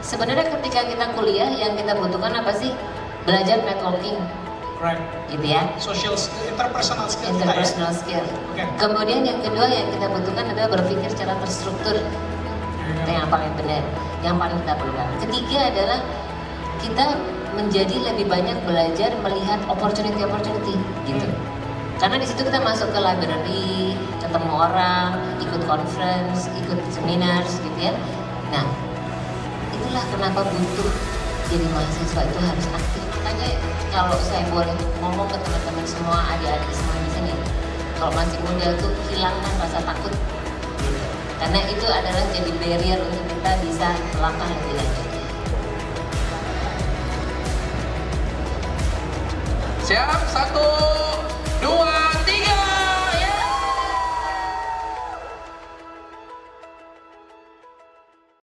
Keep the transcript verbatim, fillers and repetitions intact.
sebenarnya ketika kita kuliah yang kita butuhkan apa sih? Belajar networking. Right. Gitu ya. Social skill, interpersonal skill. Interpersonal ya? skill. Okay. Kemudian yang kedua yang kita butuhkan adalah berpikir secara terstruktur. Itu yang paling benar, yang paling kita perlukan. Ketiga adalah kita menjadi lebih banyak belajar melihat opportunity-opportunity gitu. Karena di situ kita masuk ke library, ketemu orang, ikut conference, ikut seminars gitu ya. Nah, itulah kenapa butuh jadi mahasiswa itu harus aktif. Makanya kalau saya boleh ngomong ke teman-teman semua, adik-adik semua di sini, kalau masih muda tuh hilangkan rasa takut. Gitu. Karena itu adalah jadi barrier untuk kita bisa melangkah lebih lanjut. Siap, satu, dua.